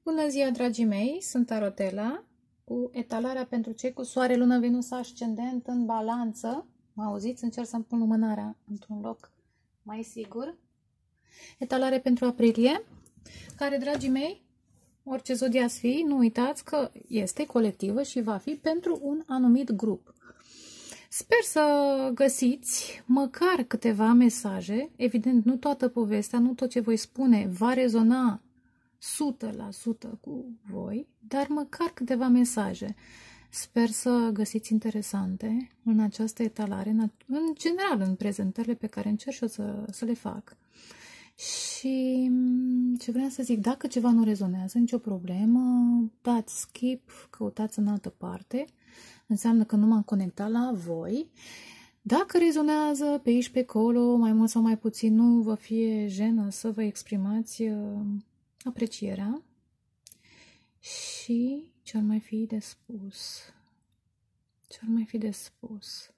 Bună ziua, dragii mei! Sunt Tarotela cu etalarea pentru cei cu soare, lună, Venus, ascendent în balanță. Mă auziți? Încerc să-mi pun lumânarea într-un loc mai sigur. Etalare pentru aprilie, care, dragii mei, orice zodia ați fi, nu uitați că este colectivă și va fi pentru un anumit grup. Sper să găsiți măcar câteva mesaje. Evident, nu toată povestea, nu tot ce voi spune va rezona 100% cu voi, dar măcar câteva mesaje. Sper să găsiți interesante în această etalare, în general în prezentările pe care încerc și eu să le fac. Și ce vreau să zic, dacă ceva nu rezonează, nicio problemă, dați skip, căutați în altă parte, înseamnă că nu m-am conectat la voi. Dacă rezonează pe aici, pe acolo, mai mult sau mai puțin, nu vă fie jenă să vă exprimați aprecierea. Și ce-ar mai fi de spus? Ce-ar mai fi de spus?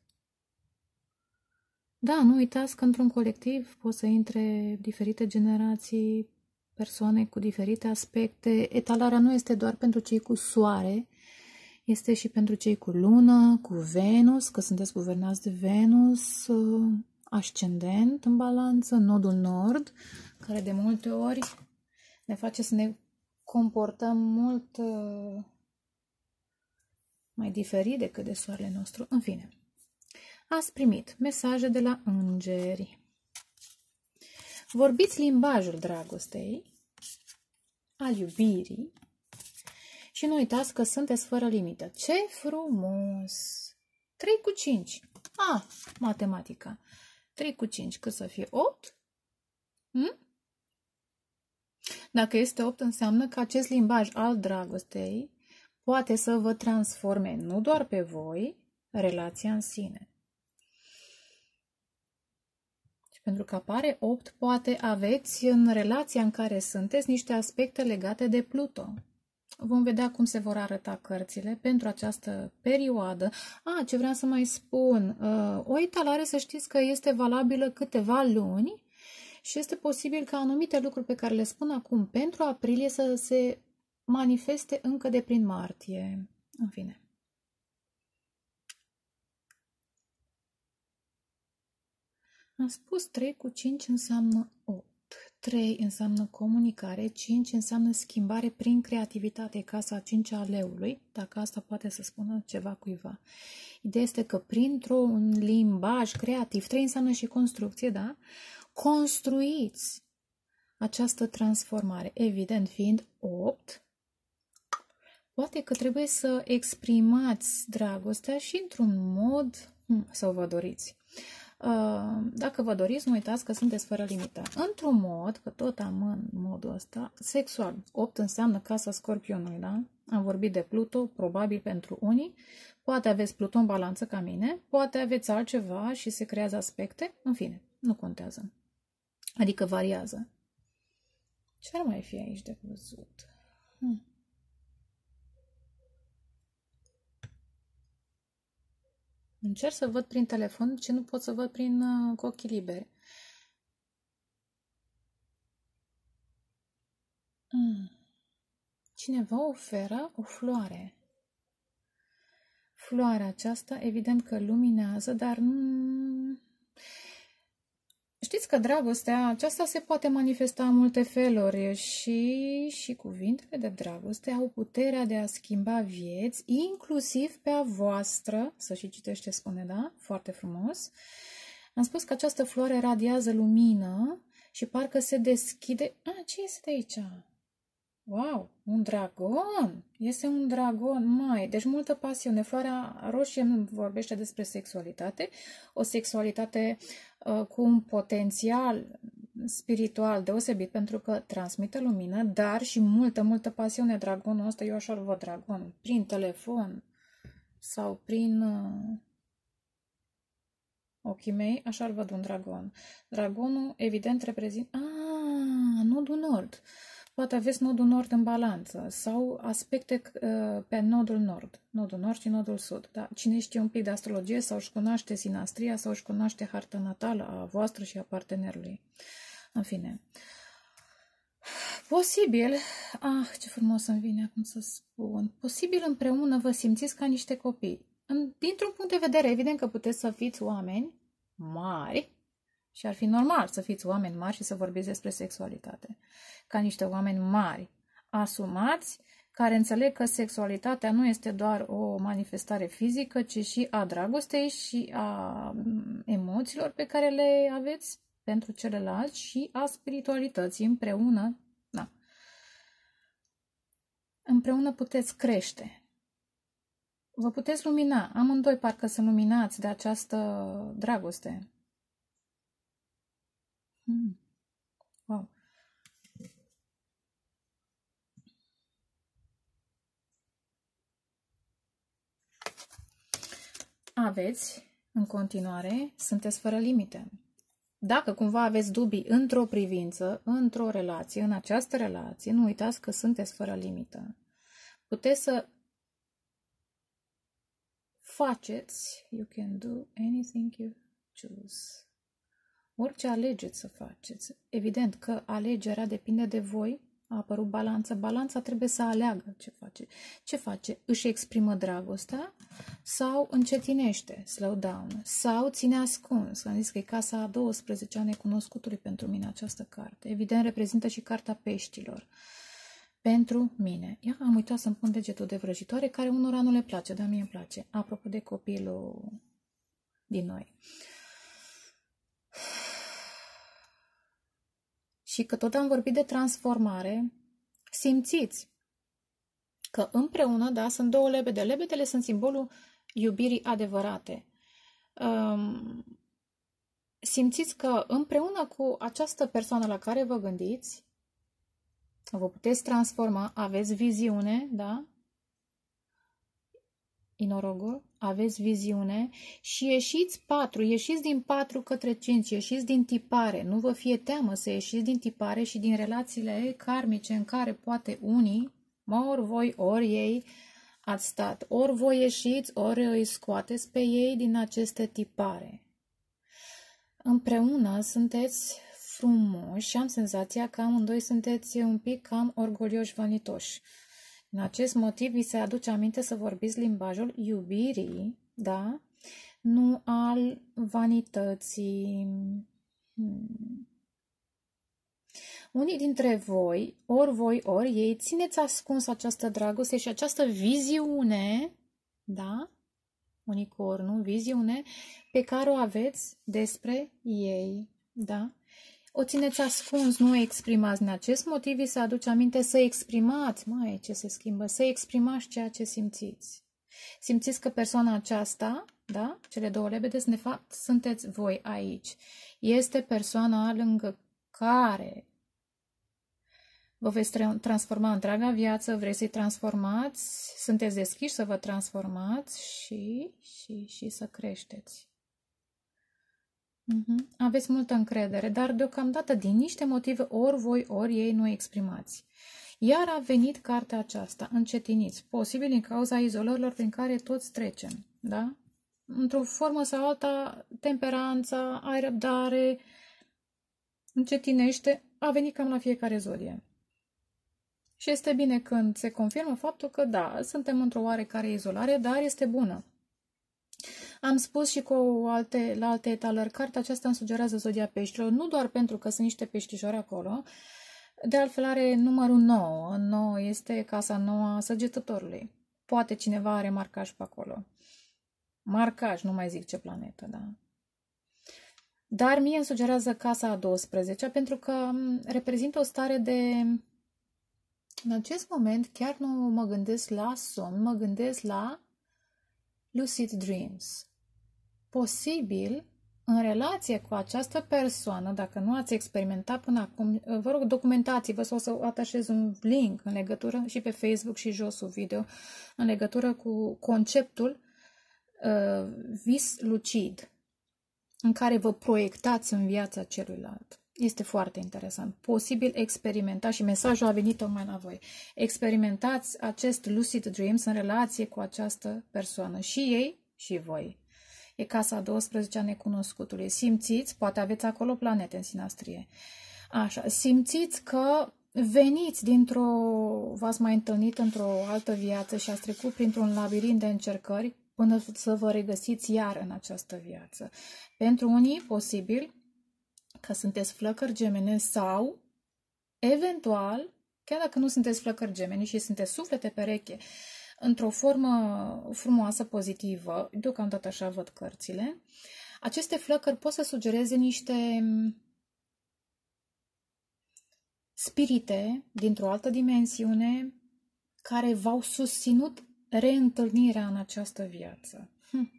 Da, nu uitați că într-un colectiv pot să intre diferite generații, persoane cu diferite aspecte. Etalarea nu este doar pentru cei cu soare, este și pentru cei cu lună, cu Venus, că sunteți guvernați de Venus, ascendent în balanță, nodul nord, care de multe ori ne face să ne comportăm mult mai diferit decât de soarele nostru. În fine, ați primit mesaje de la îngeri. Vorbiți limbajul dragostei, al iubirii și nu uitați că sunteți fără limită. Ce frumos! 3 cu 5. Matematica. 3 cu 5, cât să fie? 8? Dacă este 8, înseamnă că acest limbaj al dragostei poate să vă transforme nu doar pe voi, relația în sine. Și pentru că apare 8, poate aveți în relația în care sunteți niște aspecte legate de Pluto. Vom vedea cum se vor arăta cărțile pentru această perioadă. Ce vreau să mai spun, o etalare, să știți că este valabilă câteva luni și este posibil ca anumite lucruri pe care le spun acum pentru aprilie să se manifeste încă de prin martie. În fine. Am spus 3 cu 5 înseamnă 8. 3 înseamnă comunicare, 5 înseamnă schimbare prin creativitate, casa 5 a leului, dacă asta poate să spună ceva cuiva. Ideea este că printr-un limbaj creativ, 3 înseamnă și construcție, da? Construiți această transformare. Evident, fiind 8, poate că trebuie să exprimați dragostea și într-un mod să vă doriți. Dacă vă doriți, nu uitați că sunteți fără limită. Într-un mod, că tot am în modul ăsta, sexual. 8 înseamnă casa Scorpionului, da? Am vorbit de Pluto, probabil pentru unii. Poate aveți Pluto în balanță ca mine, poate aveți altceva și se creează aspecte. În fine, nu contează. Adică variază. Ce ar mai fi aici de văzut? Încerc să văd prin telefon ce nu pot să văd cu ochii liberi. Cineva oferă o floare. Floarea aceasta, evident că luminează, dar știți că dragostea aceasta se poate manifesta în multe feluri și cuvintele de dragoste au puterea de a schimba vieți, inclusiv pe a voastră, să și citește, spune, da? Foarte frumos. Am spus că această floare radiază lumină și parcă se deschide. Ce este de aici? Wow, un dragon! Este un dragon, deci multă pasiune. Floarea roșie nu vorbește despre sexualitate, o sexualitate cu un potențial spiritual deosebit pentru că transmite lumină, dar și multă pasiune. Dragonul ăsta, eu așa-l văd, dragon, prin telefon sau prin ochii mei, așa-l văd un dragon. Dragonul, evident, reprezintă nodul nord. Poate aveți nodul nord în balanță sau aspecte pe nodul nord și nodul sud. Da? Cine știe un pic de astrologie sau își cunoaște sinastria sau își cunoaște harta natală a voastră și a partenerului. În fine. Posibil, ce frumos îmi vine acum să spun, posibil împreună vă simțiți ca niște copii. Dintr-un punct de vedere, evident că puteți să fiți oameni mari și ar fi normal să fiți oameni mari și să vorbiți despre sexualitate. Ca niște oameni mari, asumați, care înțeleg că sexualitatea nu este doar o manifestare fizică, ci și a dragostei și a emoțiilor pe care le aveți pentru celălalt și a spiritualității împreună. Da. Împreună puteți crește. Vă puteți lumina. Amândoi parcă sunt luminați de această dragoste. Wow. Aveți, în continuare, sunteți fără limite. Dacă cumva aveți dubii într-o privință, într-o relație, în această relație, nu uitați că sunteți fără limită. Puteți să faceți, you can do anything you choose. Orice alegeți să faceți. Evident că alegerea depinde de voi. A apărut balanța. Balanța trebuie să aleagă ce face. Ce face? Își exprimă dragostea sau încetinește, slow down, sau ține ascuns. Am zis că e casa a 12 a necunoscutului pentru mine această carte. Evident reprezintă și carta peștilor. Pentru mine. Ia, am uitat să-mi pun degetul de vrăjitoare, care unora nu le place, dar mie îmi place. Apropo de copilul din noi. Și că tot am vorbit de transformare, simțiți că împreună, da, sunt două lebede. Lebedele sunt simbolul iubirii adevărate. Simțiți că împreună cu această persoană la care vă gândiți, vă puteți transforma, aveți viziune, da? Inorogul, aveți viziune și ieșiți din 4 către 5, ieșiți din tipare, nu vă fie teamă să ieșiți din tipare și din relațiile karmice în care poate unii, ori voi, ori ei ați stat, ori voi ieșiți, ori îi scoateți pe ei din aceste tipare. Împreună sunteți frumoși și am senzația că amândoi sunteți un pic cam orgolioși, vanitoși. În acest motiv vi se aduce aminte să vorbiți limbajul iubirii, da? Nu al vanității. Unii dintre voi, ori ei, țineți ascuns această dragoste și această viziune, da? Unicornul, viziune, pe care o aveți despre ei, da? O țineți ascuns, nu o exprimați. Din acest motiv vi se aduce aminte să exprimați, ce se schimbă, să exprimați ceea ce simțiți. Simțiți că persoana aceasta, da, cele două lebede, de fapt, sunteți voi aici. Este persoana lângă care vă veți transforma întreaga viață, vreți să-i transformați, sunteți deschiși să vă transformați și să creșteți. Aveți multă încredere, dar deocamdată din niște motive ori voi, ori ei nu exprimați. Iar a venit cartea aceasta, încetiniți, posibil din cauza izolărilor prin care toți trecem, da? Într-o formă sau alta, temperanța, ai răbdare, încetinește, a venit cam la fiecare zodie. Și este bine când se confirmă faptul că, da, suntem într-o oarecare izolare, dar este bună. Am spus și la alte etalări, cartea aceasta îmi sugerează zodia peștilor, nu doar pentru că sunt niște peștișori acolo, de altfel are numărul 9. 9 este casa nouă a săgetătorului. Poate cineva are marcaj pe acolo. Marcaj, nu mai zic ce planetă, da. Dar mie îmi sugerează casa a 12 pentru că reprezintă o stare de... În acest moment chiar nu mă gândesc la somn, mă gândesc la lucid dreams. Posibil, în relație cu această persoană, dacă nu ați experimentat până acum, vă rog, documentați-vă sau să atașez un link în legătură și pe Facebook și josul video, în legătură cu conceptul vis lucid, în care vă proiectați în viața celuilalt. Este foarte interesant. Posibil experimentați, și mesajul a venit tocmai la voi, experimentați acest lucid dreams în relație cu această persoană. Și ei, și voi. E casa a 12 a necunoscutului. Simțiți, poate aveți acolo planete în sinastrie. Așa, simțiți că veniți v-ați mai întâlnit într-o altă viață și ați trecut printr-un labirint de încercări până să vă regăsiți iar în această viață. Pentru unii, posibil că sunteți flăcări gemene sau, eventual, chiar dacă nu sunteți flăcări gemeni și sunteți suflete pereche, într-o formă frumoasă, pozitivă, deocamdată așa văd cărțile, aceste flăcări pot să sugereze niște spirite dintr-o altă dimensiune care v-au susținut reîntâlnirea în această viață.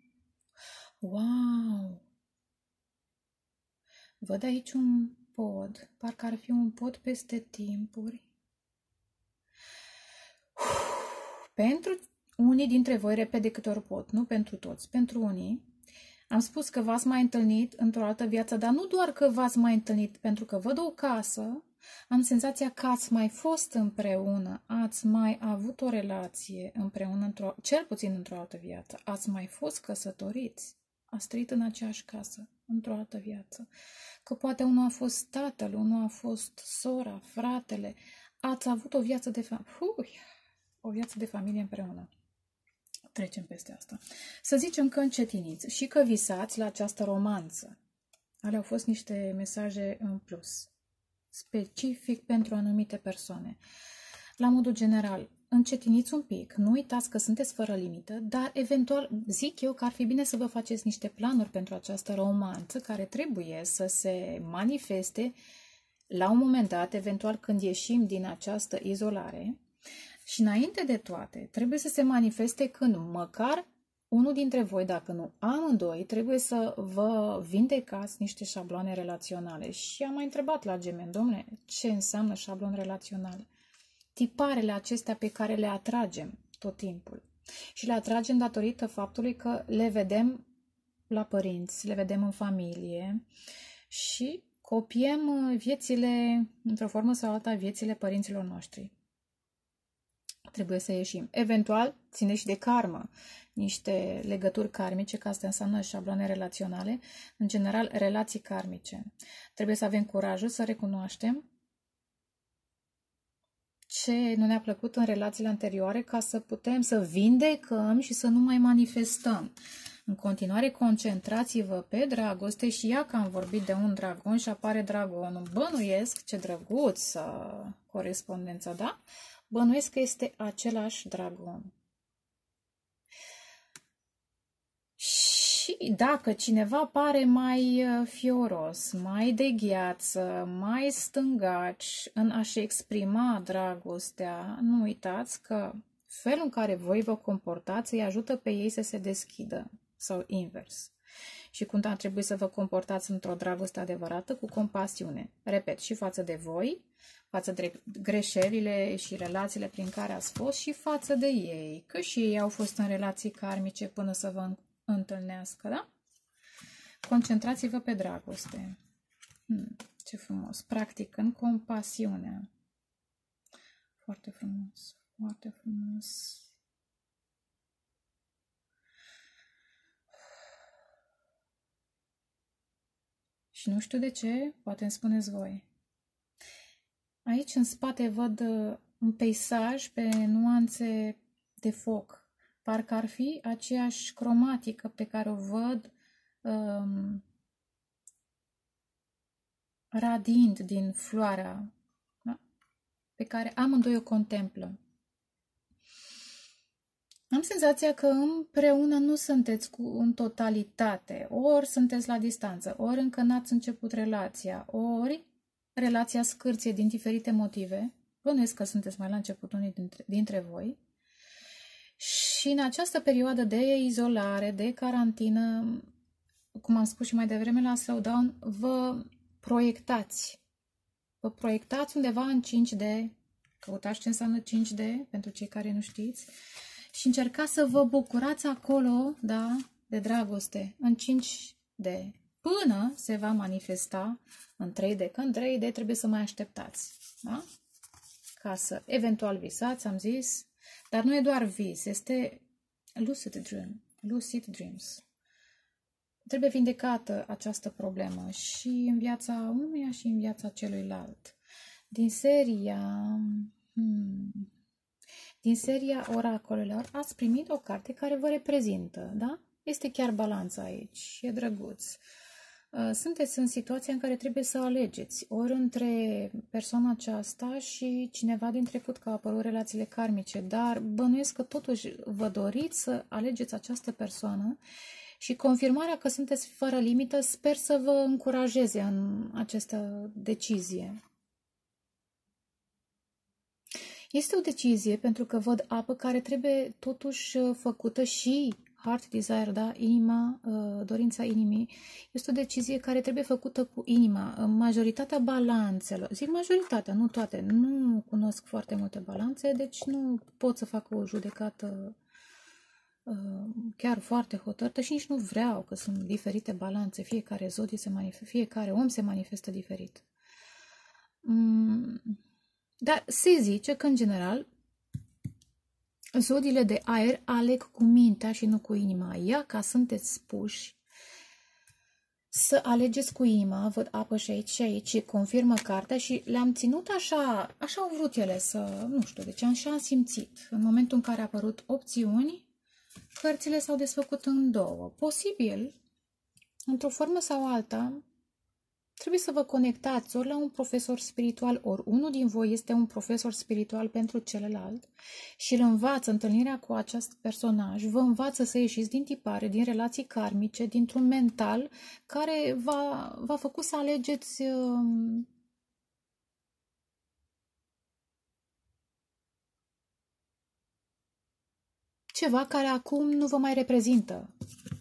Wow! Văd aici un pod, parcă ar fi un pod peste timpuri. Pentru unii dintre voi, repet de câte ori pot, nu pentru toți, pentru unii, am spus că v-ați mai întâlnit într-o altă viață, dar nu doar că v-ați mai întâlnit, pentru că văd o casă, am senzația că ați mai fost împreună, ați mai avut o relație împreună, cel puțin într-o altă viață, ați mai fost căsătoriți, ați trăit în aceeași casă, într-o altă viață, că poate unul a fost tatăl, unul a fost sora, fratele, ați avut o viață de familie împreună. Trecem peste asta. Să zicem că încetiniți și că visați la această romanță. Alea au fost niște mesaje în plus, specific pentru anumite persoane. La modul general, încetiniți un pic, nu uitați că sunteți fără limită, dar eventual zic eu că ar fi bine să vă faceți niște planuri pentru această romanță care trebuie să se manifeste la un moment dat, eventual când ieșim din această izolare. Și înainte de toate, trebuie să se manifeste când măcar unul dintre voi, dacă nu amândoi, trebuie să vă vindecați niște șabloane relaționale. Și am mai întrebat la gemeni, dom'le, ce înseamnă șablon relațional? Tiparele acestea pe care le atragem tot timpul. Și le atragem datorită faptului că le vedem la părinți, le vedem în familie și copiem viețile, într-o formă sau alta, viețile părinților noștri. Trebuie să ieșim. Eventual, ține și de karmă, niște legături karmice, că asta înseamnă șabloane relaționale, în general, relații karmice. Trebuie să avem curajul să recunoaștem ce nu ne-a plăcut în relațiile anterioare ca să putem să vindecăm și să nu mai manifestăm. În continuare, concentrați-vă pe dragoste și ia că am vorbit de un dragon și apare dragonul. Bănuiesc, ce drăguț corespondența, da? Bănuiesc că este același dragon. Și dacă cineva pare mai fioros, mai de gheață, mai stângaci în a-și exprima dragostea, nu uitați că felul în care voi vă comportați îi ajută pe ei să se deschidă sau invers. Și cum ar trebui să vă comportați într-o dragoste adevărată, cu compasiune. Repet, și față de voi, față de greșelile și relațiile prin care ați fost și față de ei, că și ei au fost în relații karmice până să vă întâlnească, da? Concentrați-vă pe dragoste. Ce frumos! Practicând compasiunea. Foarte frumos, foarte frumos. Și nu știu de ce, poate îmi spuneți voi. Aici în spate văd un peisaj pe nuanțe de foc. Parcă ar fi aceeași cromatică pe care o văd radiind din floarea, da? Pe care amândoi o contemplă. Am senzația că împreună nu sunteți în totalitate. Ori sunteți la distanță, ori încă n-ați început relația, ori relația scârție din diferite motive. Bănuiesc că sunteți mai la început unii dintre voi. Și în această perioadă de izolare, de carantină, cum am spus și mai devreme la slowdown, vă proiectați. Vă proiectați undeva în 5D. Căutați ce înseamnă 5D, pentru cei care nu știți. Și încercați să vă bucurați acolo, da, de dragoste, în 5D. Până se va manifesta în 3D. Că în 3D trebuie să mai așteptați. Da? Ca să eventual visați, am zis. Dar nu e doar vis, este lucid dreams. Trebuie vindecată această problemă și în viața unuia și în viața celuilalt. Din seria... Din seria oracolelor ați primit o carte care vă reprezintă, da? Este chiar balanța aici, e drăguț. Sunteți în situația în care trebuie să alegeți ori între persoana aceasta și cineva din trecut, că au apărut relațiile karmice, dar bănuiesc că totuși vă doriți să alegeți această persoană și confirmarea că sunteți fără limită sper să vă încurajeze în această decizie. Este o decizie pentru că văd apă care trebuie totuși făcută și heart desire, da? Inima, dorința inimii. Este o decizie care trebuie făcută cu inima. Majoritatea balanțelor, zic majoritatea, nu toate, nu cunosc foarte multe balanțe, deci nu pot să fac o judecată chiar foarte hotărâtă și nici nu vreau, că sunt diferite balanțe, fiecare zodie se manifestă, fiecare om se manifestă diferit. Dar se zice că, în general, zodiile de aer aleg cu mintea și nu cu inima. Ia ca sunteți spuși să alegeți cu inima, văd apă și aici, confirmă cartea și le-am ținut așa au vrut ele să, nu știu, deci așa am simțit. În momentul în care a apărut opțiuni, cărțile s-au desfăcut în două. Posibil, într-o formă sau alta, trebuie să vă conectați ori la un profesor spiritual, ori unul din voi este un profesor spiritual pentru celălalt și îl învață întâlnirea cu acest personaj, vă învață să ieșiți din tipare, din relații karmice, dintr-un mental care v-a făcut să alegeți ceva care acum nu vă mai reprezintă.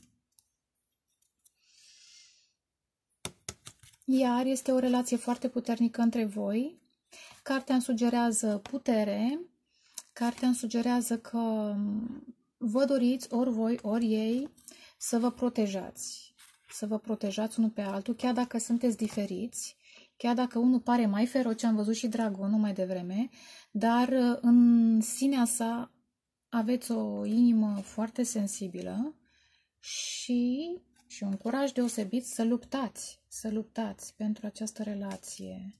Iar este o relație foarte puternică între voi. Cartea îmi sugerează putere. Cartea îmi sugerează că vă doriți, ori voi, ori ei, să vă protejați. Să vă protejați unul pe altul, chiar dacă sunteți diferiți, chiar dacă unul pare mai feroce, am văzut și dragonul mai devreme, dar în sinea sa aveți o inimă foarte sensibilă și un curaj deosebit să luptați pentru această relație.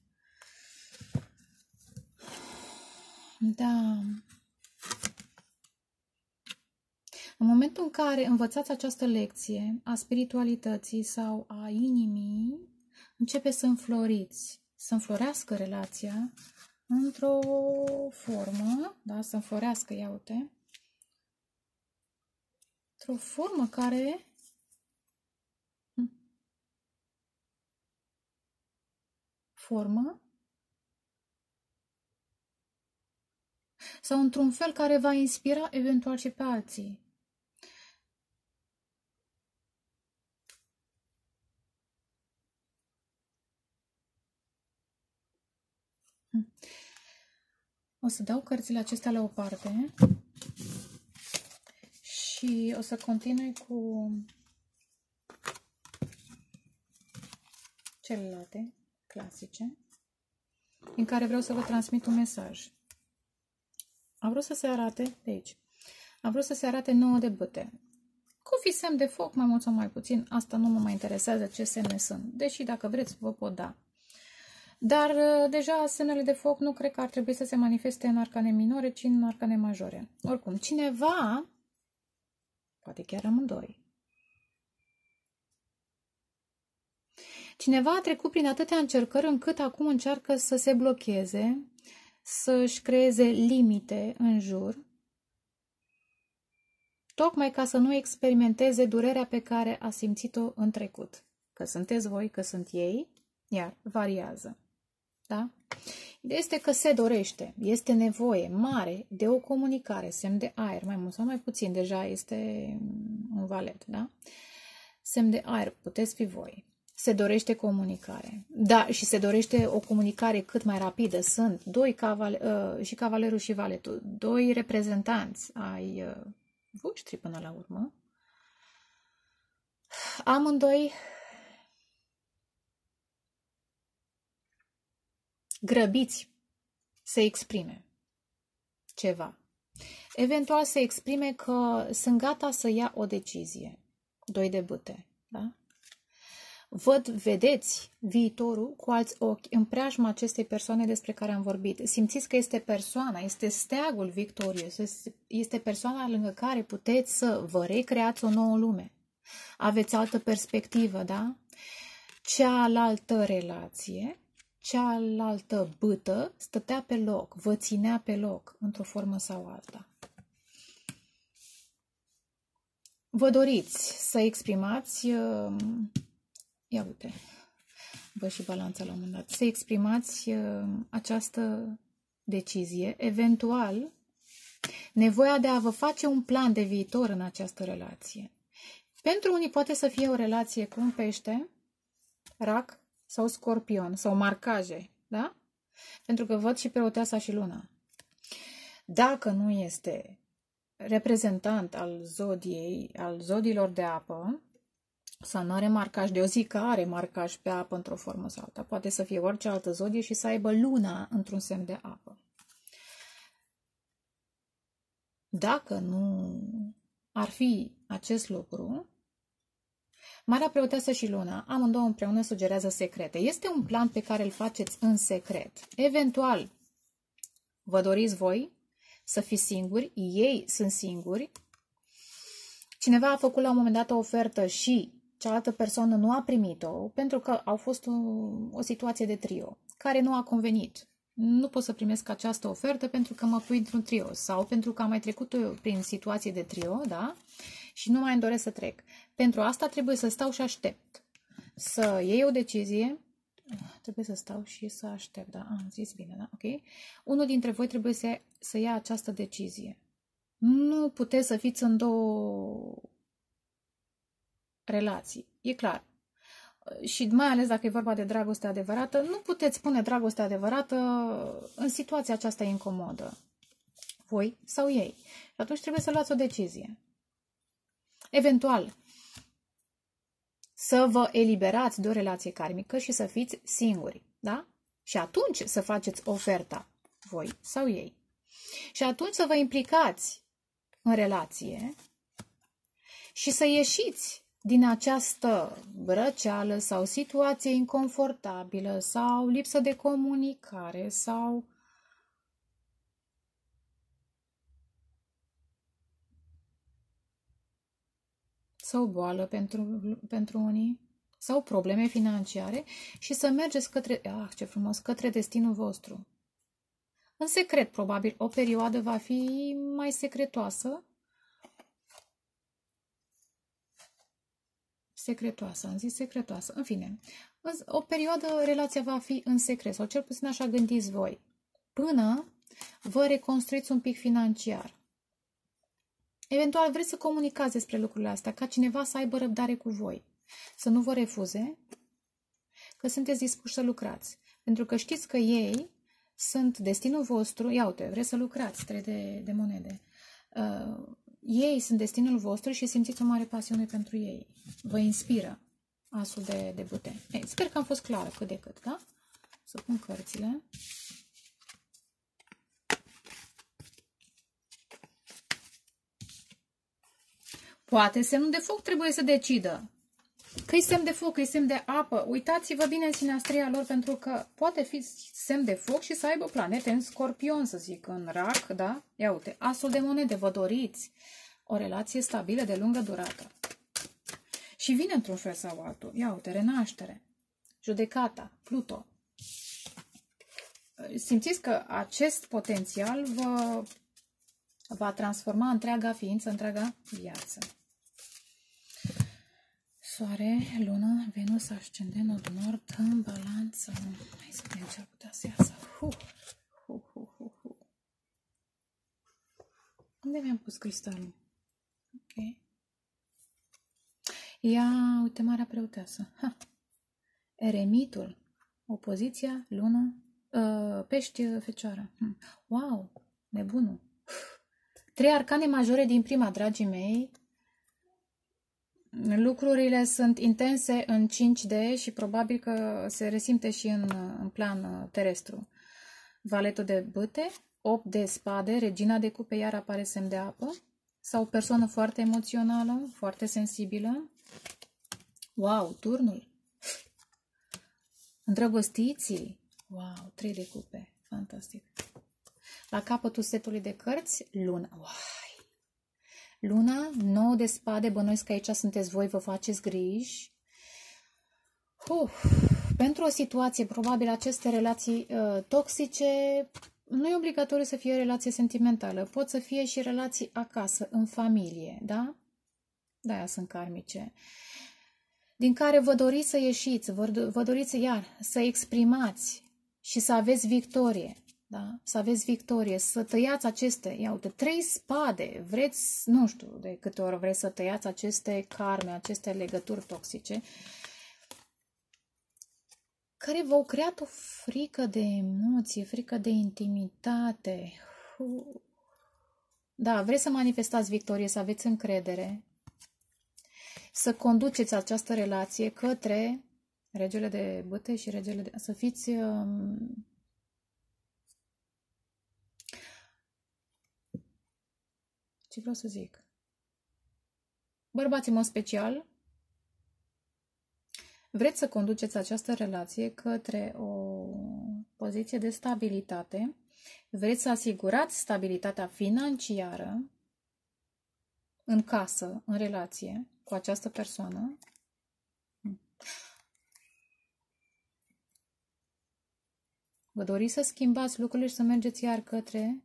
Da. În momentul în care învățați această lecție a spiritualității sau a inimii, începe să înfloriți, să înflorească relația într-o formă, da, să înflorească, ia uite, într-o formă care sau într-un fel care va inspira eventual și pe alții. O să dau cărțile acestea la o parte și o să continui cu celelalte clasice, în care vreau să vă transmit un mesaj. A vrut să se arate, de aici, a vrut să se arate 9 de bâte. Cu fi semn de foc, mai mult sau mai puțin, asta nu mă mai interesează ce semne sunt, deși dacă vreți vă pot da. Dar deja semnele de foc nu cred că ar trebui să se manifeste în arcane minore, ci în arcane majore. Oricum, cineva, poate chiar amândoi, cineva a trecut prin atâtea încercări încât acum încearcă să se blocheze, să-și creeze limite în jur, tocmai ca să nu experimenteze durerea pe care a simțit-o în trecut. Că sunteți voi, că sunt ei, iar variază. Da? Ideea este că se dorește, este nevoie mare de o comunicare, semn de aer, mai mult sau mai puțin, deja este un valet, da? Semn de aer, puteți fi voi. Se dorește comunicare. Da, și se dorește o comunicare cât mai rapidă. Sunt și cavalerul și valetul, doi reprezentanți ai voștri până la urmă. Amândoi grăbiți să exprime ceva. Eventual să exprime că sunt gata să ia o decizie. Doi de bâte, da? Vedeți viitorul cu alți ochi în preajma acestei persoane despre care am vorbit. Simțiți că este persoana, este steagul victorios, este persoana lângă care puteți să vă recreați o nouă lume. Aveți altă perspectivă, da? Cealaltă relație, cealaltă bâtă stătea pe loc, vă ținea pe loc, într-o formă sau alta. Vă doriți să exprimați, ia uite, vă și balanța la un moment dat, să exprimați această decizie, eventual nevoia de a vă face un plan de viitor în această relație. Pentru unii poate să fie o relație cu un pește, rac sau scorpion sau marcaje, da? Pentru că văd și preoteasa și luna. Dacă nu este reprezentant al zodiei, al zodiilor de apă, sau nu are marcaj de o zi, că are marcaj pe apă într-o formă sau alta, poate să fie orice altă zodie și să aibă luna într-un semn de apă. Dacă nu ar fi acest lucru, Marea Preoteasă și Luna, amândouă împreună sugerează secrete. Este un plan pe care îl faceți în secret. Eventual, vă doriți voi să fiți singuri, ei sunt singuri. Cineva a făcut la un moment dat o ofertă și cealaltă persoană nu a primit-o pentru că au fost o situație de trio care nu a convenit. Nu pot să primesc această ofertă pentru că mă pui într-un trio sau pentru că am mai trecut eu prin situații de trio, da? Și nu mai îmi doresc să trec. Pentru asta trebuie să stau și aștept. Să iei o decizie. Trebuie să stau și să aștept, da? Am zis bine, da? Ok? Unul dintre voi trebuie să ia această decizie. Nu puteți să fiți în două relații. E clar. Și mai ales dacă e vorba de dragoste adevărată, nu puteți spune dragoste adevărată în situația aceasta incomodă. Voi sau ei. Și atunci trebuie să luați o decizie. Eventual, să vă eliberați de o relație karmică și să fiți singuri, da? Și atunci să faceți oferta, voi sau ei. Și atunci să vă implicați în relație și să ieșiți din această răceală sau situație inconfortabilă sau lipsă de comunicare sau boală pentru unii sau probleme financiare și să mergeți către, ce frumos, către destinul vostru. În secret, probabil, o perioadă va fi mai secretoasă. Secretoasă, am zis secretoasă. În fine, o perioadă relația va fi în secret, sau cel puțin așa gândiți voi, până vă reconstruiți un pic financiar. Eventual vreți să comunicați despre lucrurile astea, ca cineva să aibă răbdare cu voi, să nu vă refuze, că sunteți dispuși să lucrați. Pentru că știți că ei sunt destinul vostru. Ia uite, vreți să lucrați, 3 de monede. Ei sunt destinul vostru și simțiți o mare pasiune pentru ei. Vă inspiră asul de bute. Sper că am fost clară cât de cât, da? Să pun cărțile. Poate semnul de foc trebuie să decidă. Că-i semn de foc, că-i semn de apă. Uitați-vă bine în sinastria lor, pentru că poate fi semn de foc și să aibă planete în scorpion, să zic, în rac, da? Ia uite, asul de monede, vă doriți o relație stabilă de lungă durată. Și vine într-un fel sau altul. Ia uite, renaștere, judecata, Pluto. Simțiți că acest potențial va transforma întreaga ființă, întreaga viață. Soare, lună, Venus, ascendent, nod nord, în balanță. Hai să vedem ce ar putea să iasă. Unde mi-am pus cristalul? Ok. Ia, uite, Marea Preoteasă. Eremitul, opoziția, lună, pești, fecioară. Wow, nebunul. 3 arcane majore din prima, dragii mei. Lucrurile sunt intense în 5D și probabil că se resimte și în plan terestru. Valetul de bâte, 8 de spade, regina de cupe, iar apare semn de apă, sau o persoană foarte emoțională, foarte sensibilă. Wow, turnul. Îndrăgostiții. Wow, 3 de cupe. Fantastic. La capătul setului de cărți, luna. Wow. Luna, 9 de spade, bănuiesc că aici sunteți voi, vă faceți griji. Pentru o situație, probabil aceste relații toxice, nu e obligatoriu să fie o relație sentimentală, pot să fie și relații acasă, în familie, da? De-aia sunt karmice. Din care vă doriți să ieșiți, vă doriți iar să exprimați și să aveți victorie. Da? Să aveți victorie, să tăiați aceste, ia uite, 3 spade, vreți, nu știu de câte ori vreți să tăiați aceste karme, aceste legături toxice, care v-au creat o frică de emoție, frică de intimitate. Da, vreți să manifestați victorie, să aveți încredere, să conduceți această relație către regele de bâte și regele de... Să fiți... Ce vreau să zic? Bărbații, în mod special, vreți să conduceți această relație către o poziție de stabilitate, vreți să asigurați stabilitatea financiară în casă, în relație cu această persoană. Vă doriți să schimbați lucrurile și să mergeți iar către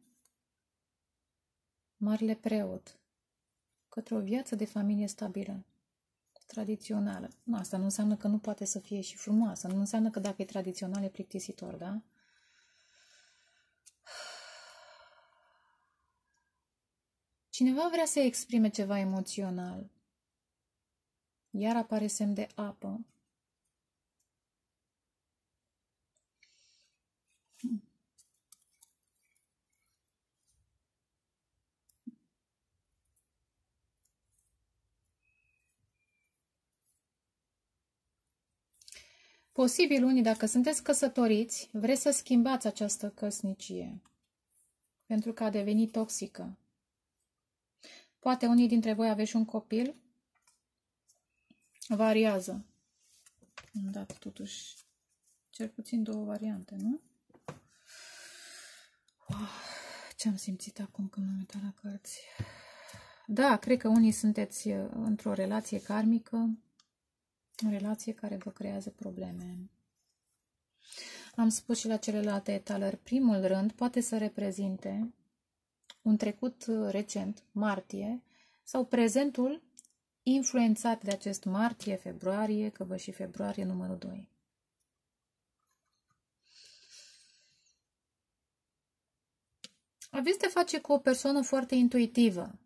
Marele Preot, către o viață de familie stabilă, tradițională. Nu, asta nu înseamnă că nu poate să fie și frumoasă, nu înseamnă că dacă e tradițional e plictisitor, da? Cineva vrea să exprime ceva emoțional, iar apare semn de apă. Posibil unii, dacă sunteți căsătoriți, vreți să schimbați această căsnicie, pentru că a devenit toxică. Poate unii dintre voi aveți și un copil, variază. Am dat totuși cel puțin 2 variante, nu? Wow, ce-am simțit acum când m-am uitat la cărți. Da, cred că unii sunteți într-o relație karmică, o relație care vă creează probleme. Am spus și la celelalte etalări, primul rând poate să reprezinte un trecut recent, martie, sau prezentul influențat de acest martie, februarie, că vă și februarie numărul 2. Aveți de face cu o persoană foarte intuitivă,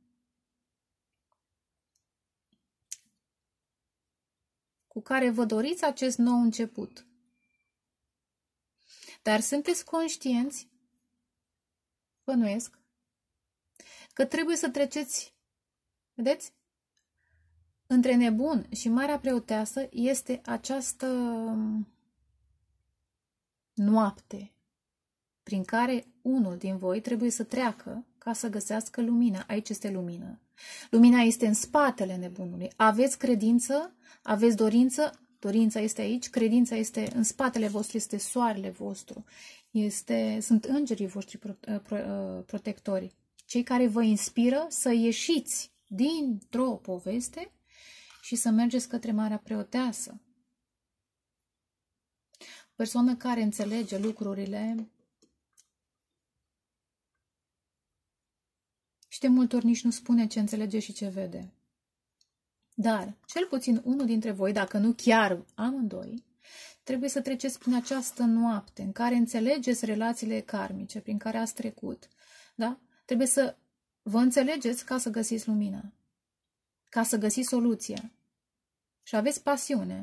cu care vă doriți acest nou început. Dar sunteți conștienți, bănuiesc, că trebuie să treceți, vedeți? Între nebun și Marea Preoteasă este această noapte prin care unul din voi trebuie să treacă ca să găsească lumina. Aici este lumină. Lumina este în spatele nebunului. Aveți credință, aveți dorință, dorința este aici, credința este în spatele vostru, este soarele vostru, sunt îngerii voștri protectori, cei care vă inspiră să ieșiți dintr-o poveste și să mergeți către Marea Preoteasă. O persoană care înțelege lucrurile și de multe ori nici nu spune ce înțelege și ce vede. Dar, cel puțin unul dintre voi, dacă nu chiar amândoi, trebuie să treceți prin această noapte în care înțelegeți relațiile karmice prin care ați trecut. Da? Trebuie să vă înțelegeți ca să găsiți lumina, ca să găsiți soluția. Și aveți pasiune.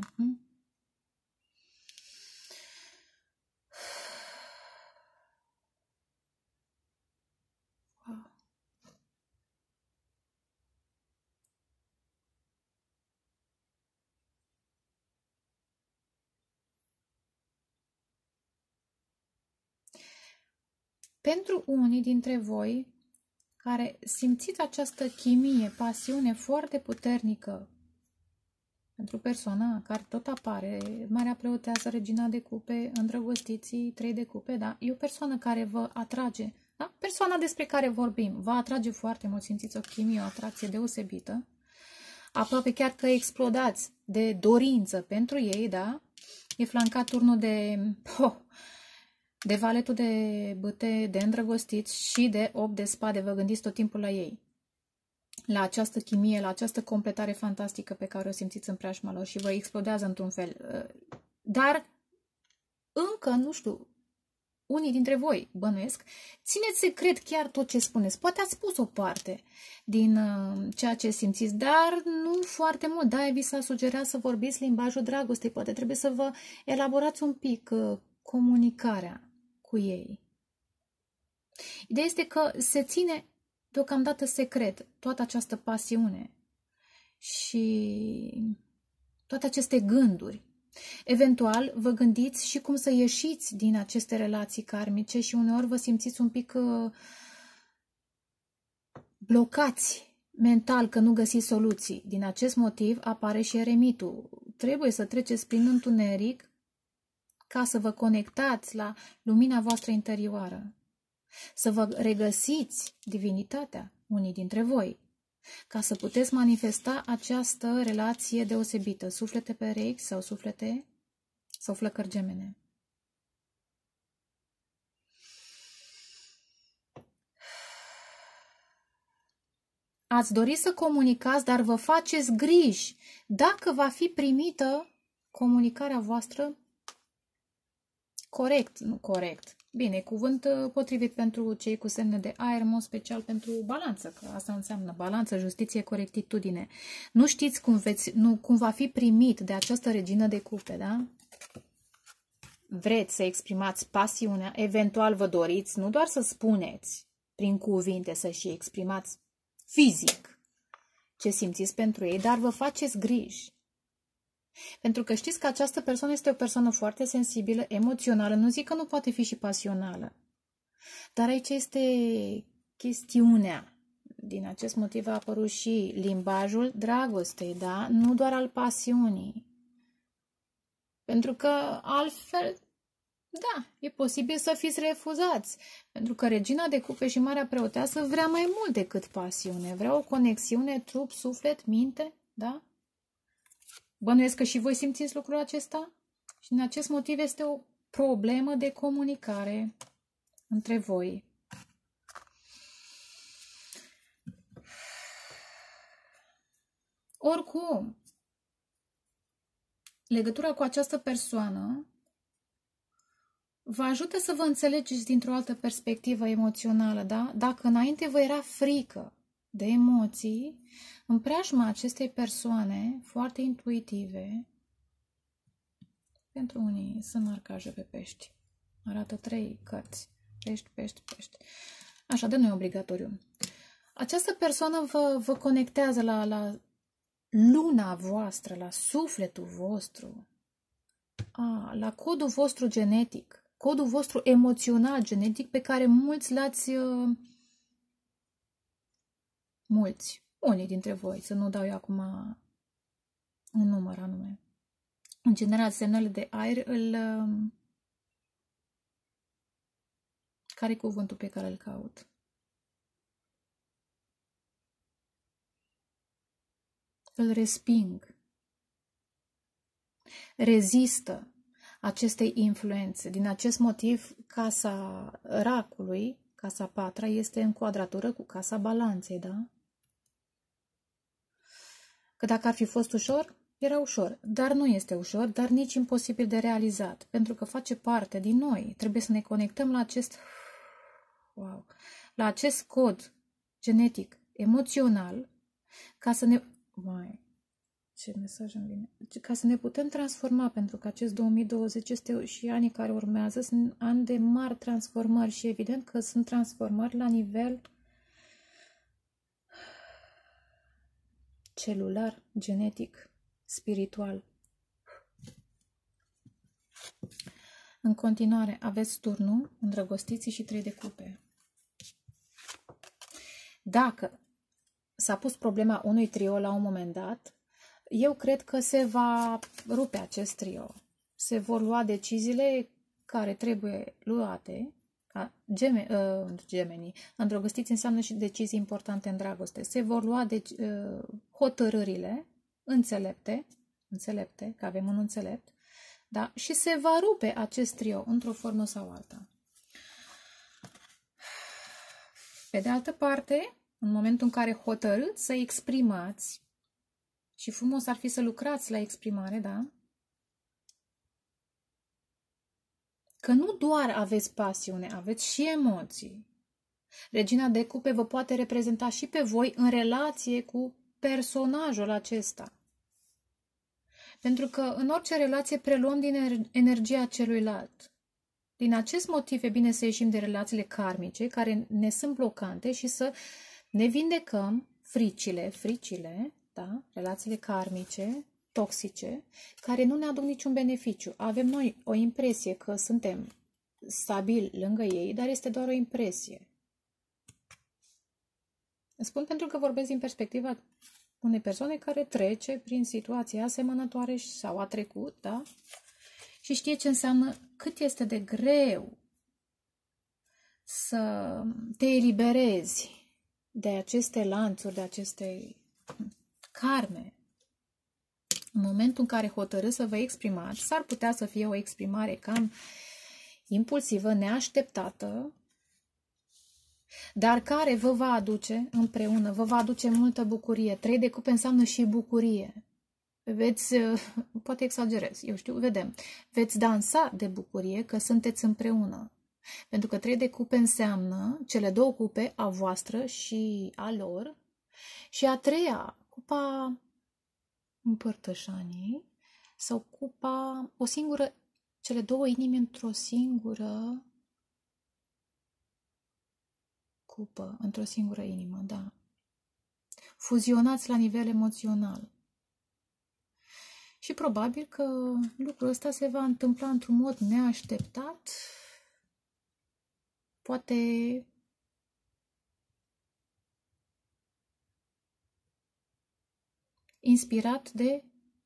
Pentru unii dintre voi care simțiți această chimie, pasiune foarte puternică pentru persoana care tot apare, Marea Preoteasă, Regina de Cupe, Îndrăgostiții, 3 de Cupe, da? E o persoană care vă atrage, da? Persoana despre care vorbim vă atrage foarte mult, simțiți o chimie, o atracție deosebită, aproape chiar că explodați de dorință pentru ei, da? E flancat turnul de valetul de bâte, de îndrăgostiți și de 8 de spade, vă gândiți tot timpul la ei. La această chimie, la această completare fantastică pe care o simțiți în preajma lor și vă explodează într-un fel. Dar încă, nu știu, unii dintre voi, bănuiesc, țineți secret chiar tot ce spuneți. Poate ați spus o parte din ceea ce simțiți, dar nu foarte mult. Da, vi s-a sugerat să vorbiți limbajul dragostei. Poate trebuie să vă elaborați un pic comunicarea cu ei. Ideea este că se ține deocamdată secret toată această pasiune și toate aceste gânduri. Eventual, vă gândiți și cum să ieșiți din aceste relații karmice și uneori vă simțiți un pic blocați mental, că nu găsiți soluții. Din acest motiv apare și eremitul. Trebuie să treceți prin întuneric ca să vă conectați la lumina voastră interioară. Să vă regăsiți divinitatea, unii dintre voi, ca să puteți manifesta această relație deosebită, suflete perechi sau suflete sau flăcări gemene. Ați dori să comunicați, dar vă faceți griji dacă va fi primită comunicarea voastră corect, nu corect. Bine, cuvânt potrivit pentru cei cu semne de aer, în mod special pentru balanță, că asta înseamnă balanță, justiție, corectitudine. Nu știți cum va fi primit de această regină de cupe, da? Vreți să exprimați pasiunea, eventual vă doriți, nu doar să spuneți prin cuvinte, să și exprimați fizic ce simțiți pentru ei, dar vă faceți griji. Pentru că știți că această persoană este o persoană foarte sensibilă, emoțională, nu zic că nu poate fi și pasională. Dar aici este chestiunea. Din acest motiv a apărut și limbajul dragostei, da? Nu doar al pasiunii. Pentru că altfel, da, e posibil să fiți refuzați. Pentru că Regina de Cupe și Marea Preoteasă vrea mai mult decât pasiune. Vrea o conexiune trup, suflet, minte, da? Bănuiesc că și voi simțiți lucrul acesta? Și din acest motiv este o problemă de comunicare între voi. Oricum, legătura cu această persoană vă ajută să vă înțelegeți dintr-o altă perspectivă emoțională, da? Dacă înainte vă era frică de emoții, în preajma acestei persoane foarte intuitive, pentru unii sunt arcaje pe pești. Arată 3 cărți. Pești, pești, pești. Așa, de nu e obligatoriu. Această persoană vă conectează la luna voastră, la sufletul vostru, la codul vostru genetic, codul vostru emoțional genetic pe care mulți l-ați... unii dintre voi, să nu dau eu acum un număr anume. În general, semnele de aer care-i cuvântul pe care îl caut? Îl resping. Rezistă acestei influențe. Din acest motiv, casa racului, casa patra, este în quadratură cu casa balanței, da? Că dacă ar fi fost ușor, era ușor, dar nu este ușor, dar nici imposibil de realizat, pentru că face parte din noi. Trebuie să ne conectăm la la acest cod genetic, emoțional, ca să ne... ce mesaj îmi vine? Ca să ne putem transforma, pentru că acest 2020 este și anii care urmează, sunt ani de mari transformări și evident că sunt transformări la nivel celular, genetic, spiritual. În continuare, aveți turnul, îndrăgostiții și 3 de cupe. Dacă s-a pus problema unui trio la un moment dat, Eu cred că se va rupe acest trio. Se vor lua deciziile care trebuie luate. Gemenii. Îndrăgostiți înseamnă și decizii importante în dragoste. Se vor lua hotărârile înțelepte, că avem un înțelept, da? Și se va rupe acest trio într-o formă sau alta. Pe de altă parte, în momentul în care hotărâți să exprimați, și frumos ar fi să lucrați la exprimare, da? Că nu doar aveți pasiune, aveți și emoții. Regina de cupe vă poate reprezenta și pe voi în relație cu personajul acesta. Pentru că în orice relație preluăm din energia celuilalt. Din acest motiv e bine să ieșim de relațiile karmice care ne sunt blocante și să ne vindecăm fricile, da? Relațiile karmice, toxice, care nu ne aduc niciun beneficiu. Avem noi o impresie că suntem stabili lângă ei, dar este doar o impresie. Spun pentru că vorbesc din perspectiva unei persoane care trece prin situații asemănătoare sau a trecut, da? Și știe ce înseamnă, cât este de greu să te eliberezi de aceste lanțuri, de aceste karme. În momentul în care hotărâți să vă exprimați, s-ar putea să fie o exprimare cam impulsivă, neașteptată, dar care vă va aduce împreună, vă va aduce multă bucurie. 3 de cupe înseamnă și bucurie. Poate exagerez, eu știu, vedem. Veți dansa de bucurie că sunteți împreună. Pentru că 3 de cupe înseamnă cele 2 cupe, a voastră și a lor. Și a 3-a, cupa împărtășanii sau cupa, cele 2 inimi într-o singură cupă, într-o singură inimă, da. Fuzionați la nivel emoțional. Și probabil că lucrul ăsta se va întâmpla într-un mod neașteptat, poate inspirat de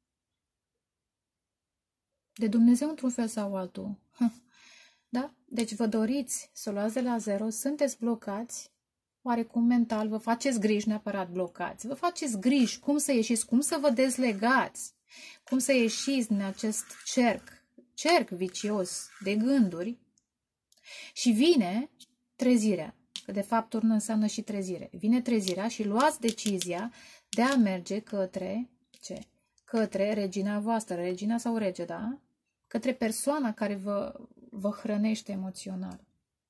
Dumnezeu într-un fel sau altul. Da? Deci vă doriți să o luați de la zero, sunteți blocați, oarecum mental, vă faceți griji, neapărat blocați, vă faceți griji cum să ieșiți, cum să vă dezlegați, cum să ieșiți din acest cerc vicios de gânduri și vine trezirea, că de fapt urmă înseamnă și trezire. Vine trezirea și luați decizia de a merge către ce? Către regina voastră, regina sau rege, da? Către persoana care vă hrănește emoțional.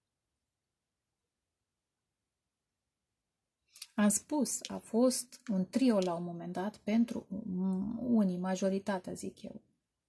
Am spus, a fost un trio la un moment dat pentru unii, majoritatea, zic eu.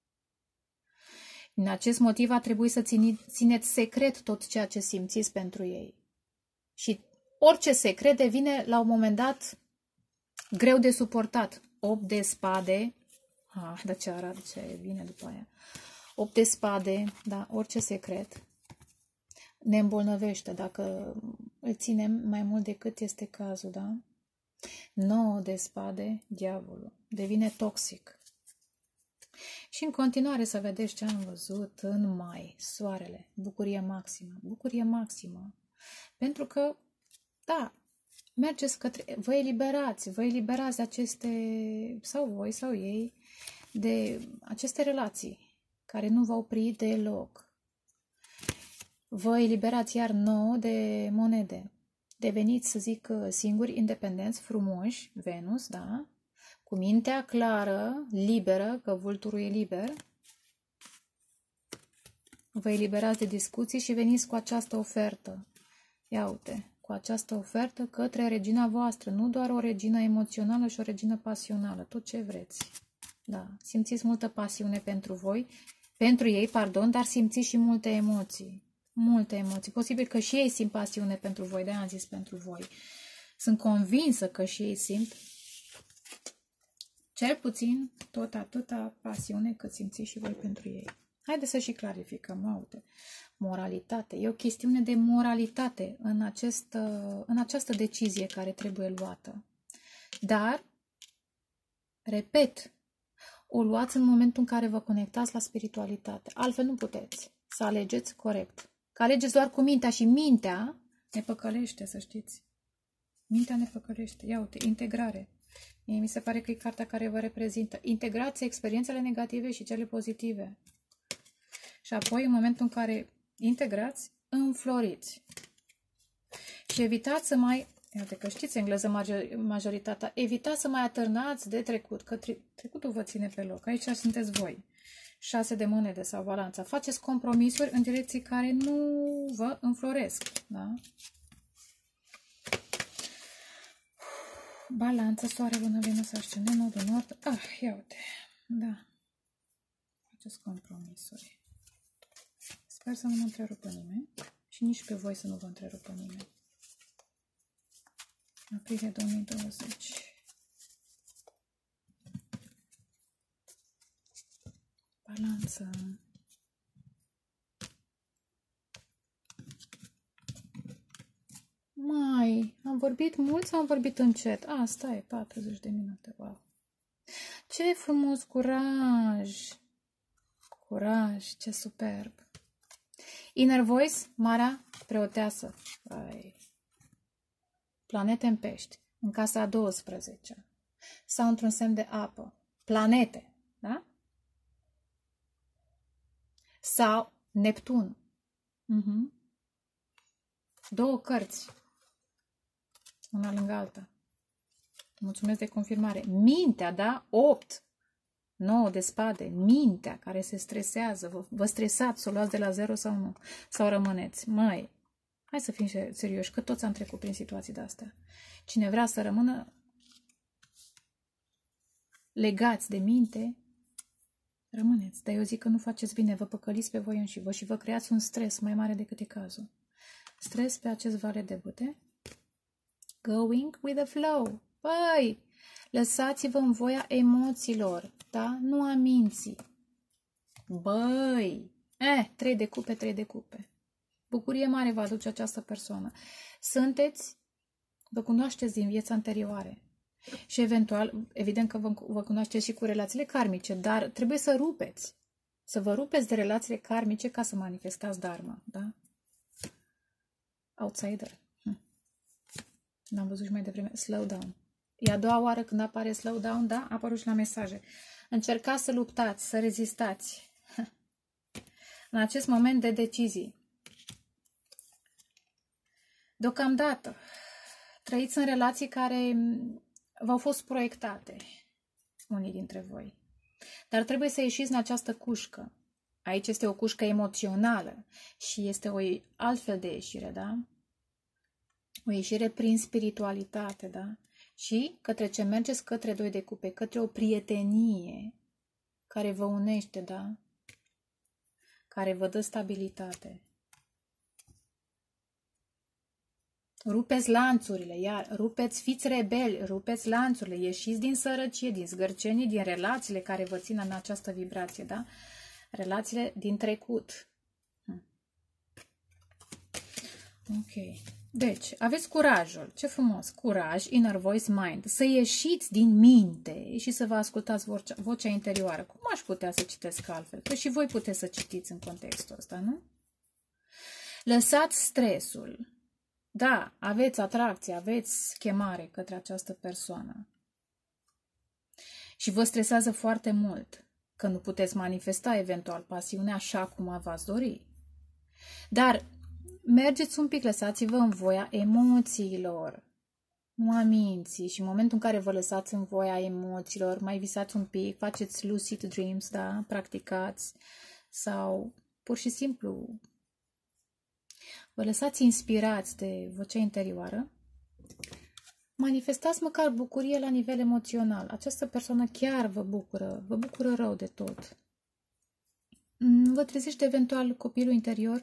Din acest motiv a trebuit să țineți secret tot ceea ce simțiți pentru ei. Și orice secret devine la un moment dat greu de suportat. 8 de spade, dar ce arată, ce vine după aia. 8 de spade, da, orice secret ne îmbolnăvește dacă îl ținem mai mult decât este cazul, da? 9 de spade, diavolul, devine toxic. Și în continuare să vedeți ce am văzut în mai, soarele, bucurie maximă, bucurie maximă. Pentru că, da, mergeți către, vă eliberați de aceste, sau voi sau ei, de aceste relații care nu v-au oprit deloc. Vă eliberați iar 9 de monede. Deveniți, să zic, singuri, independenți, frumoși, Venus, da? Cu mintea clară, liberă, că vulturul e liber. Vă eliberați de discuții și veniți cu această ofertă. Ia uite, cu această ofertă către regina voastră, nu doar o regină emoțională și o regină pasională, tot ce vreți. Da, simțiți multă pasiune pentru voi, pentru ei, pardon, dar simțiți și multe emoții. Multe emoții. Posibil că și ei simt pasiune pentru voi, de-aia am zis pentru voi. Sunt convinsă că și ei simt cel puțin tot atâta pasiune cât simțiți și voi pentru ei. Haideți să și clarificăm, uite, moralitate. E o chestiune de moralitate în această decizie care trebuie luată. Dar Repet, o luați în momentul în care vă conectați la spiritualitate. Altfel nu puteți să alegeți corect. Că alegeți doar cu mintea și mintea ne păcălește, să știți. Mintea ne păcălește. Ia uite, integrare. Mie mi se pare că e cartea care vă reprezintă. Integrați experiențele negative și cele pozitive. Și apoi, în momentul în care integrați, înfloriți. Și evitați să mai, iată că știți engleză majoritatea, evitați să mai atârnați de trecut, că trecutul vă ține pe loc. Aici sunteți voi. 6 de monede sau balanța. Faceți compromisuri în direcții care nu vă înfloresc. Da? Balanță, soare, lună, Venus, ascendent, nodul nord. Ia uite. Da. Faceți compromisuri. Sper să nu mă întrerupă nimeni și nici pe voi să nu vă întrerupă nimeni. Aprilie 2020. Balanță. Mai, am vorbit mult sau am vorbit încet? Stai, 40 de minute, wow. Ce frumos, curaj! Curaj, ce superb! Inner Voice, Marea Preoteasă. Planete în pești, în casa a 12 sau într-un semn de apă. Planete, da? Sau Neptun. Două cărți, una lângă alta. Mulțumesc de confirmare. Mintea, da? 8, 9 de spade. Mintea care se stresează. Vă stresați să o luați de la 0 sau nu? Sau rămâneți? Măi, hai să fim serioși, că toți am trecut prin situații de-astea. Cine vrea să rămână legați de minte, rămâneți. Dar eu zic că nu faceți bine, vă păcăliți pe voi înși și vă creați un stres mai mare decât e cazul. Stres pe acest vale de bute. Going with the flow. Băi, lăsați-vă în voia emoțiilor, da? Nu a minții. Băi, 3 de cupe, 3 de cupe. Bucurie mare va aduce această persoană. Vă cunoașteți din vieți anterioare. Și eventual, evident că vă cunoașteți și cu relațiile karmice, dar trebuie să rupeți. Să vă rupeți de relațiile karmice ca să manifestați dharma, da? Outsider. N-am văzut și mai devreme. Slow down. E a doua oară când apare slow down, da? A apărut și la mesaje. Încercați să luptați, să rezistați. În acest moment de decizii. Deocamdată, trăiți în relații care v-au fost proiectate, unii dintre voi. Dar trebuie să ieșiți în această cușcă. Aici este o cușcă emoțională și este o altfel de ieșire, da? O ieșire prin spiritualitate, da? Și către ce mergeți? Către 2 de cupe, către o prietenie care vă unește, da? Care vă dă stabilitate. Rupeți lanțurile, fiți rebeli, rupeți lanțurile, ieșiți din sărăcie, din zgârcenii, din relațiile care vă țin în această vibrație, da? Relațiile din trecut. Ok. Deci, aveți curajul. Ce frumos! Curaj, inner voice, mind. Să ieșiți din minte și să vă ascultați vocea interioară. Cum aș putea să citesc altfel? Că și voi puteți să citiți în contextul ăsta, nu? Lăsați stresul. Da, aveți atracție, aveți chemare către această persoană. Și vă stresează foarte mult că nu puteți manifesta eventual pasiunea așa cum v-ați dori. Dar mergeți un pic, lăsați-vă în voia emoțiilor, nu a minții. Și în momentul în care vă lăsați în voia emoțiilor, mai visați un pic, faceți lucid dreams, da? Practicați sau pur și simplu vă lăsați inspirați de vocea interioară, manifestați măcar bucurie la nivel emoțional. Această persoană chiar vă bucură rău de tot. Vă trezește eventual copilul interior.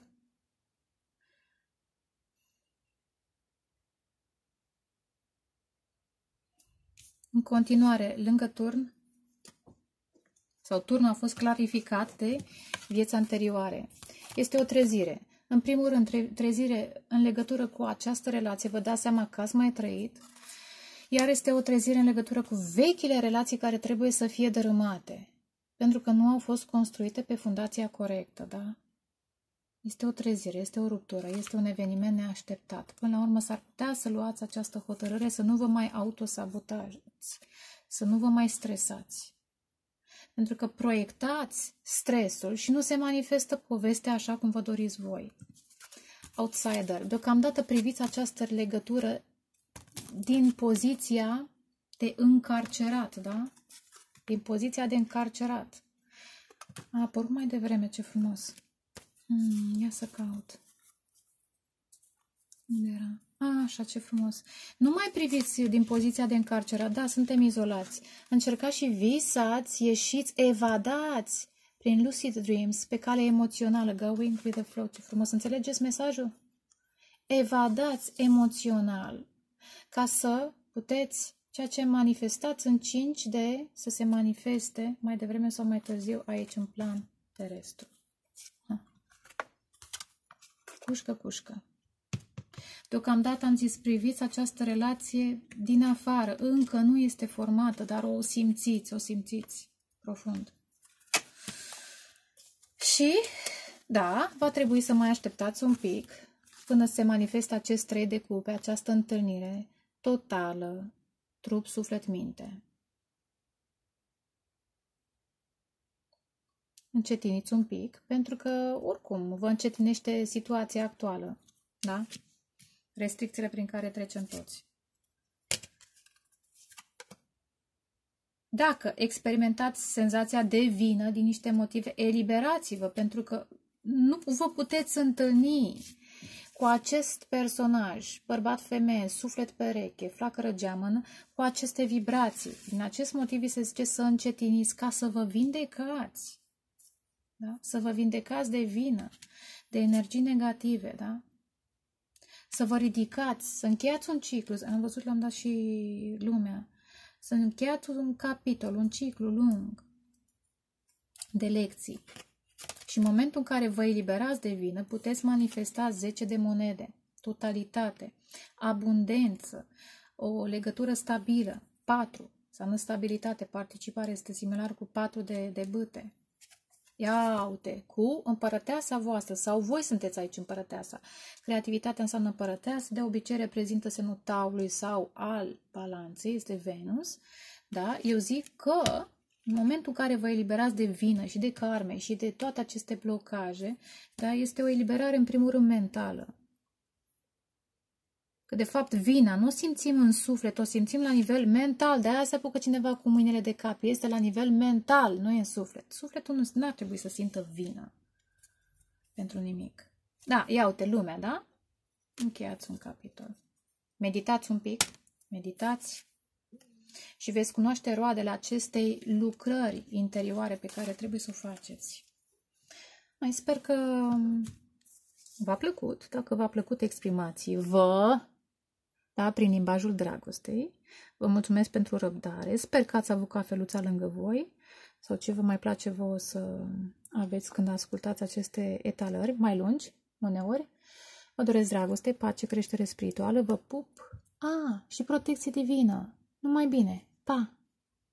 În continuare, lângă turn, sau turnul a fost clarificat de vieți anterioare. Este o trezire. În primul rând, trezire în legătură cu această relație, vă dați seama că ați mai trăit. Iar este o trezire în legătură cu vechile relații care trebuie să fie dărâmate, pentru că nu au fost construite pe fundația corectă, da? Este o trezire, este o ruptură, este un eveniment neașteptat. Până la urmă s-ar putea să luați această hotărâre, să nu vă mai autosabotați, să nu vă mai stresați. Pentru că proiectați stresul și nu se manifestă povestea așa cum vă doriți voi. Outsider. Deocamdată priviți această legătură din poziția de încarcerat, da? Din poziția de încarcerat. A apărut mai devreme, ce frumos. Ia să caut. Unde era? Așa, ce frumos. Nu mai priviți din poziția de încarcerat. Da, suntem izolați. Încercați și visați, ieșiți, evadați prin lucid dreams, pe cale emoțională. Going with the flow. Ce frumos. Înțelegeți mesajul? Evadați emoțional. Ca să puteți, ceea ce manifestați în 5D, să se manifeste mai devreme sau mai târziu aici în plan terestru. Cușcă, cușcă. Deocamdată am zis, priviți această relație din afară. Încă nu este formată, dar o simțiți profund. Și, da, va trebui să mai așteptați un pic până se manifestă acest 3 de cupe, această întâlnire totală, trup, suflet, minte. Încetiniți un pic, pentru că, oricum, vă încetinește situația actuală, da? Restricțiile prin care trecem toți. Dacă experimentați senzația de vină din niște motive, eliberați-vă, pentru că nu vă puteți întâlni cu acest personaj, bărbat-femeie, suflet-pereche, flacără-geamănă, cu aceste vibrații. Din acest motiv vi se zice să încetiniți ca să vă vindecați. Da? Să vă vindecați de vină, de energii negative, da? Să vă ridicați, să încheiați un ciclu, am văzut, l-am dat și lumea, să încheiați un capitol, un ciclu lung de lecții. Și în momentul în care vă eliberați de vină, puteți manifesta 10 de monede, totalitate, abundență, o legătură stabilă, 4, înseamnă stabilitate, participare, este similar cu 4 de bâte. Ia uite, cu împărăteasa voastră, sau voi sunteți aici împărăteasa. Creativitatea înseamnă împărăteasă, de obicei reprezintă semnul taului sau al balanței, este Venus. Da? Eu zic că în momentul în care vă eliberați de vină și de karme și de toate aceste blocaje, da, este o eliberare în primul rând mentală. Că de fapt vina nu o simțim în suflet, o simțim la nivel mental. De aia se apucă cineva cu mâinile de cap. Este la nivel mental, nu e în suflet. Sufletul nu ar trebui să simtă vină pentru nimic. Da, ia uite, lumea, da? Încheiați un capitol. Meditați un pic, meditați și veți cunoaște roadele acestei lucrări interioare pe care trebuie să o faceți. Mai sper că v-a plăcut. Dacă v-a plăcut, exprimați-vă, da, prin limbajul dragostei. Vă mulțumesc pentru răbdare. Sper că ați avut cafeluța lângă voi sau ce vă mai place vouă să aveți când ascultați aceste etalări mai lungi, uneori. Vă doresc dragoste, pace, creștere spirituală. Vă pup. Și protecție divină. Numai bine. Pa!